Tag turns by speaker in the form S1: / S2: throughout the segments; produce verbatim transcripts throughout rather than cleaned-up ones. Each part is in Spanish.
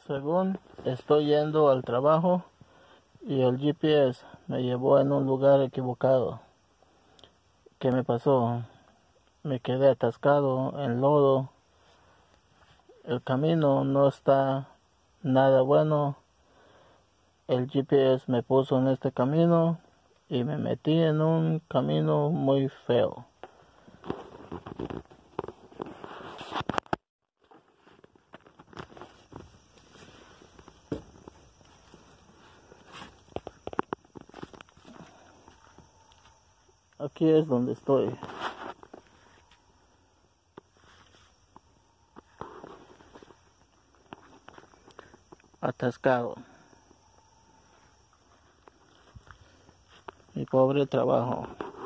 S1: Según estoy yendo al trabajo y el G P S me llevó en un lugar equivocado. ¿Qué me pasó? Me quedé atascado en lodo. El camino no está nada bueno. El G P S me puso en este camino y me metí en un camino muy feo. Aquí es donde estoy. Atascado. Mi pobre trabajo.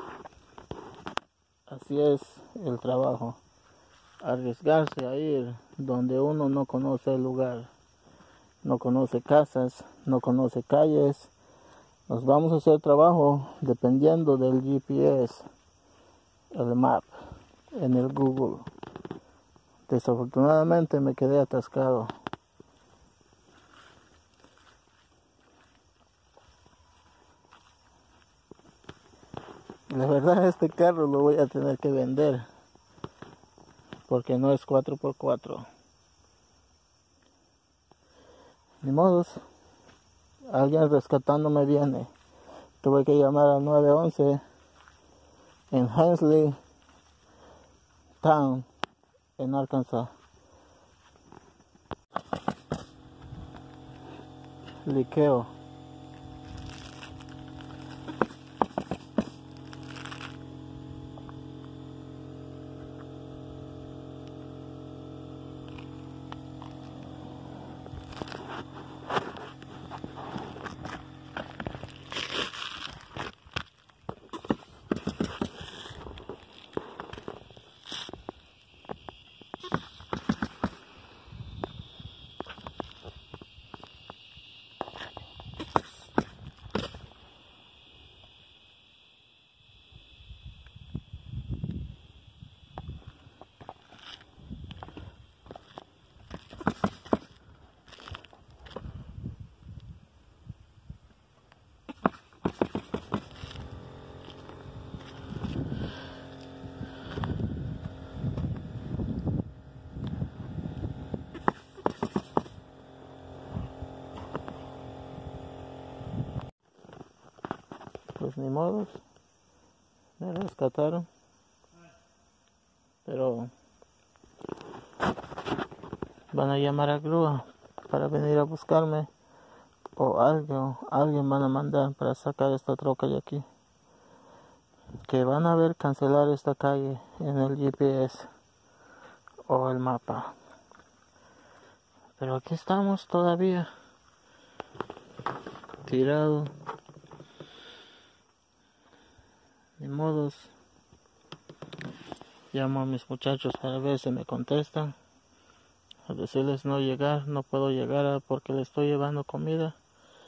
S1: Así es el trabajo. Arriesgarse a ir donde uno no conoce el lugar. No conoce casas, no conoce calles. Nos vamos a hacer trabajo dependiendo del G P S, el map, en el Google. Desafortunadamente me quedé atascado. La verdad este carro lo voy a tener que vender porque no es cuatro por cuatro. Ni modos, alguien rescatándome viene. Tuve que llamar al nueve once en Hensley Town, en Arkansas. Liqueo. Pues ni modos, me rescataron, pero van a llamar a grúa para venir a buscarme, o algo, alguien van a mandar para sacar esta troca de aquí, que van a ver cancelar esta calle en el G P S o el mapa. Pero aquí estamos todavía, tirado. Ni modos, llamo a mis muchachos para ver si me contestan, a decirles no llegar, no puedo llegar porque le estoy llevando comida.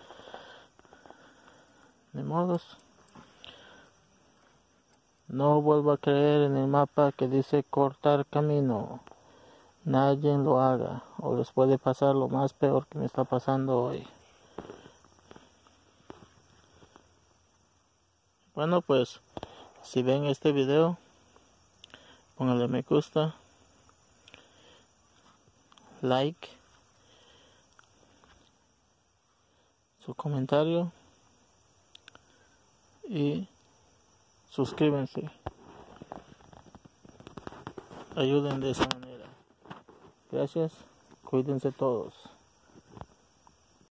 S1: Ni modos, no vuelvo a creer en el mapa que dice cortar camino. Nadie lo haga, o les puede pasar lo más peor que me está pasando hoy. Bueno, pues si ven este video, pónganle me gusta, like, su comentario y suscríbanse. Ayuden de esa manera. Gracias, cuídense todos.